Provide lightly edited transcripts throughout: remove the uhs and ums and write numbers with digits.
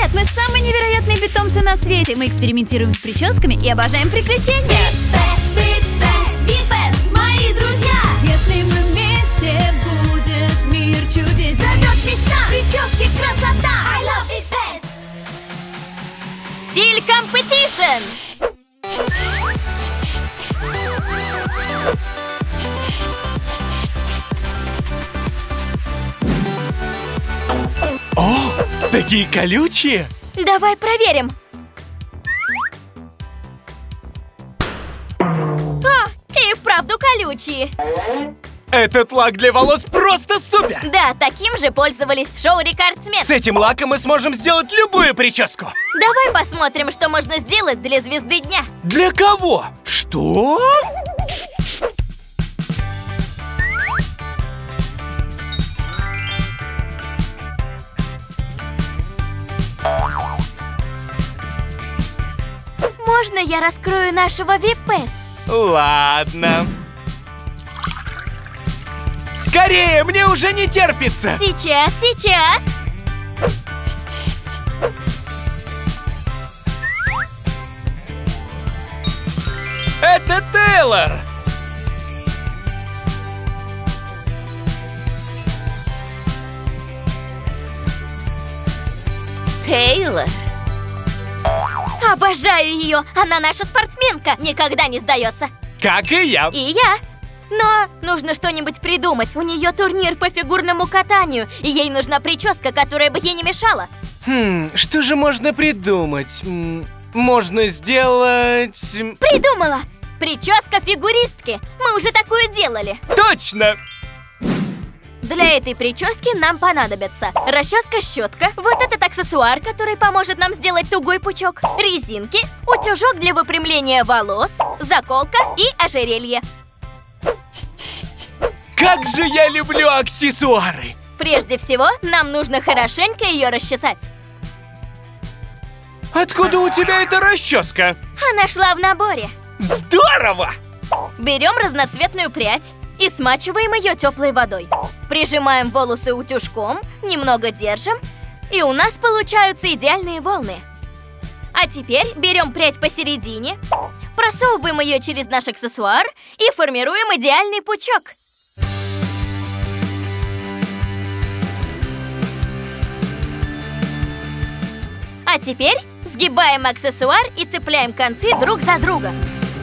Привет! Мы самые невероятные питомцы на свете. Мы экспериментируем с прическами и обожаем приключения. Випетс, мои друзья! Если мы вместе, будет мир чудес. Зовет мечта, прически, красота! I love Vipets! Стиль компетишн! О, такие колючие! Давай проверим. И вправду колючие. Этот лак для волос просто супер! Да, таким же пользовались в шоу «Рекордсмен». С этим лаком мы сможем сделать любую прическу! Давай посмотрим, что можно сделать для звезды дня. Для кого? Что? Можно я раскрою нашего Випетс? Ладно. Скорее, мне уже не терпится! Сейчас, сейчас. Это Тейлор! Тейлор. Обожаю ее. Она наша спортсменка. Никогда не сдается. Как и я! И я. Но нужно что-нибудь придумать. У нее турнир по фигурному катанию, и ей нужна прическа, которая бы ей не мешала. Что же можно придумать? Можно сделать... Придумала! Прическа фигуристки. Мы уже такую делали. Точно! Для этой прически нам понадобятся расческа-щетка, вот этот аксессуар, который поможет нам сделать тугой пучок, резинки, утюжок для выпрямления волос, заколка и ожерелье. Как же я люблю аксессуары! Прежде всего, нам нужно хорошенько ее расчесать. Откуда у тебя эта расческа? Она шла в наборе. Здорово! Берем разноцветную прядь и смачиваем ее теплой водой. Прижимаем волосы утюжком, немного держим, и у нас получаются идеальные волны. А теперь берем прядь посередине, просовываем ее через наш аксессуар и формируем идеальный пучок. А теперь сгибаем аксессуар и цепляем концы друг за друга.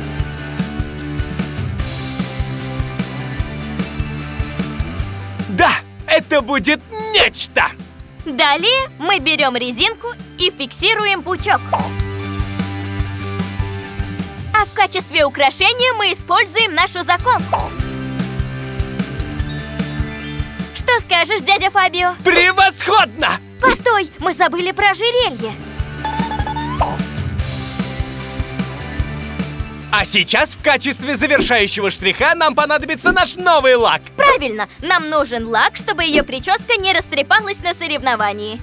Да, это будет нечто! Далее мы берем резинку и фиксируем пучок. А в качестве украшения мы используем нашу заколку. Что скажешь, дядя Фабио? Превосходно! Постой, мы забыли про ожерелье. А сейчас в качестве завершающего штриха нам понадобится наш новый лак. Правильно, нам нужен лак, чтобы ее прическа не растрепалась на соревновании.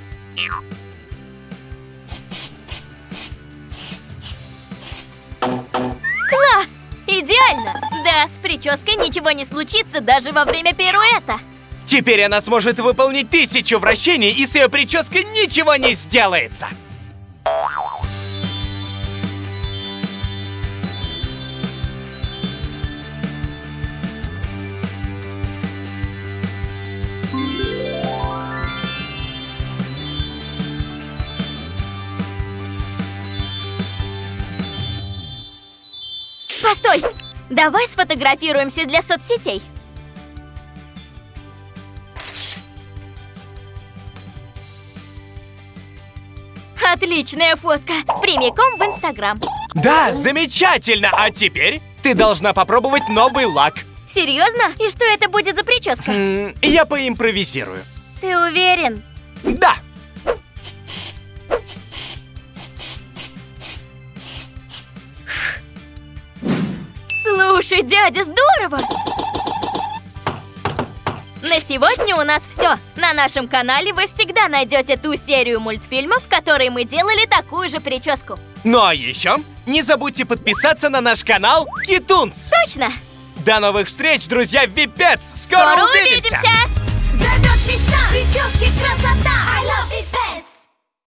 Класс! Идеально! Да, с прической ничего не случится даже во время пируэта. Теперь она сможет выполнить 1000 вращений, и с ее прической ничего не сделается. Постой! Давай сфотографируемся для соцсетей. Отличная фотка! Прямиком в Инстаграм. Да, замечательно! А теперь ты должна попробовать новый лак. Серьезно? И что это будет за прическа? Я поимпровизирую. Ты уверен? Да! Слушай, дядя, здорово! На сегодня у нас все. На нашем канале вы всегда найдете ту серию мультфильмов, в которой мы делали такую же прическу. Ну а еще не забудьте подписаться на наш канал Китунс. Точно! До новых встреч, друзья Випетс! Скоро увидимся! Зовет мечта, прически, красота! I love Vipets!